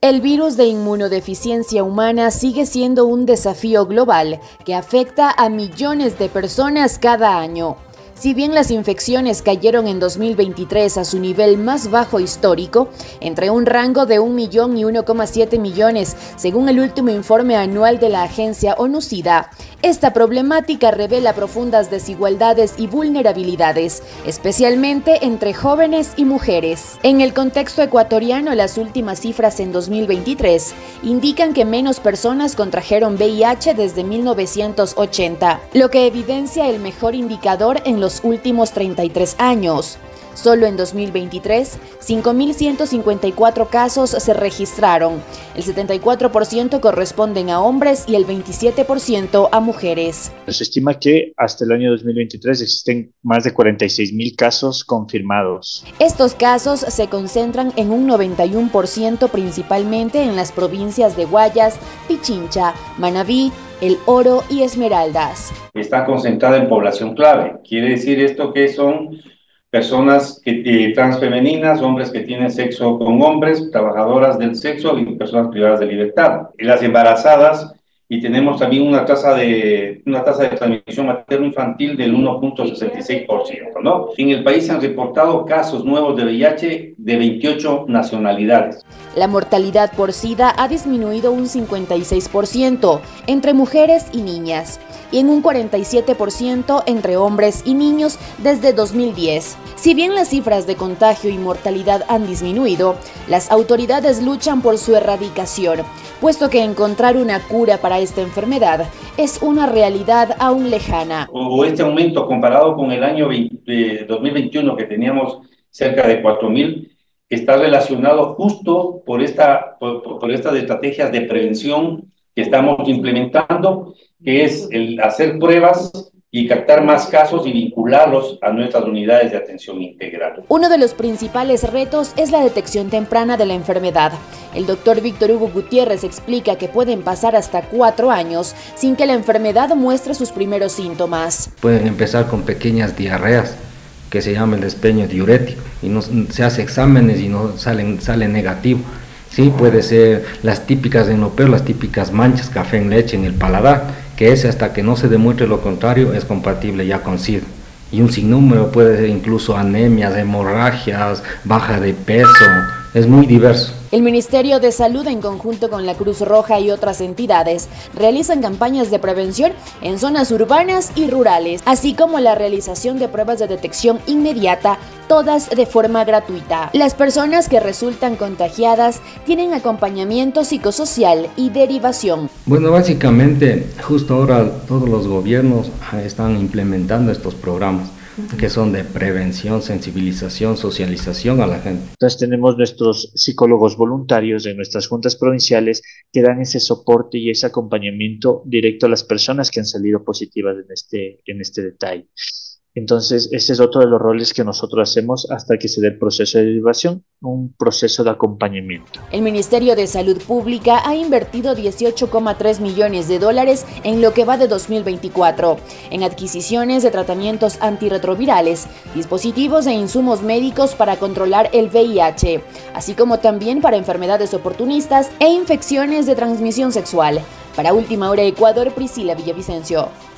El virus de inmunodeficiencia humana sigue siendo un desafío global que afecta a millones de personas cada año. Si bien las infecciones cayeron en 2023 a su nivel más bajo histórico, entre un rango de 1 millón y 1,7 millones, según el último informe anual de la agencia ONU-SIDA, esta problemática revela profundas desigualdades y vulnerabilidades, especialmente entre jóvenes y mujeres. En el contexto ecuatoriano, las últimas cifras en 2023 indican que menos personas contrajeron VIH desde 1980, lo que evidencia el mejor indicador en los últimos 33 años. Solo en 2023, 5.154 casos se registraron. El 74% corresponden a hombres y el 27% a mujeres. Se estima que hasta el año 2023 existen más de 46.000 casos confirmados. Estos casos se concentran en un 91% principalmente en las provincias de Guayas, Pichincha, Manabí, El Oro y Esmeraldas. Está concentrada en población clave. Quiere decir esto que son personas transfemeninas, hombres que tienen sexo con hombres, trabajadoras del sexo y personas privadas de libertad. Y las embarazadas, y tenemos también una tasa de transmisión materno-infantil del 1,66%, ¿no? En el país se han reportado casos nuevos de VIH de 28 nacionalidades. La mortalidad por SIDA ha disminuido un 56% entre mujeres y niñas y en un 47% entre hombres y niños desde 2010. Si bien las cifras de contagio y mortalidad han disminuido, las autoridades luchan por su erradicación, puesto que encontrar una cura para esta enfermedad es una realidad aún lejana. Este aumento comparado con el año 2021, que teníamos cerca de 4.000, está relacionado justo por estas estrategias de prevención que estamos implementando, que es el hacer pruebas y captar más casos y vincularlos a nuestras unidades de atención integral. Uno de los principales retos es la detección temprana de la enfermedad. El doctor Víctor Hugo Gutiérrez explica que pueden pasar hasta 4 años sin que la enfermedad muestre sus primeros síntomas. Pueden empezar con pequeñas diarreas, que se llama el despeño diurético, y se hace exámenes y no sale negativo. Sí, puede ser las típicas enopeo, las típicas manchas, café en leche en el paladar, que ese hasta que no se demuestre lo contrario es compatible ya con SIDA. Y un sinnúmero puede ser incluso anemias, hemorragias, baja de peso, es muy diverso. El Ministerio de Salud, en conjunto con la Cruz Roja y otras entidades, realizan campañas de prevención en zonas urbanas y rurales, así como la realización de pruebas de detección inmediata, todas de forma gratuita. Las personas que resultan contagiadas tienen acompañamiento psicosocial y derivación. Bueno, básicamente, justo ahora todos los gobiernos están implementando estos programas, que son de prevención, sensibilización, socialización a la gente. Entonces tenemos nuestros psicólogos voluntarios de nuestras juntas provinciales que dan ese soporte y ese acompañamiento directo a las personas que han salido positivas en este detalle. Entonces, ese es otro de los roles que nosotros hacemos hasta que se dé el proceso de derivación, un proceso de acompañamiento. El Ministerio de Salud Pública ha invertido $18,3 millones en lo que va de 2024, en adquisiciones de tratamientos antirretrovirales, dispositivos e insumos médicos para controlar el VIH, así como también para enfermedades oportunistas e infecciones de transmisión sexual. Para Última Hora Ecuador, Priscila Villavicencio.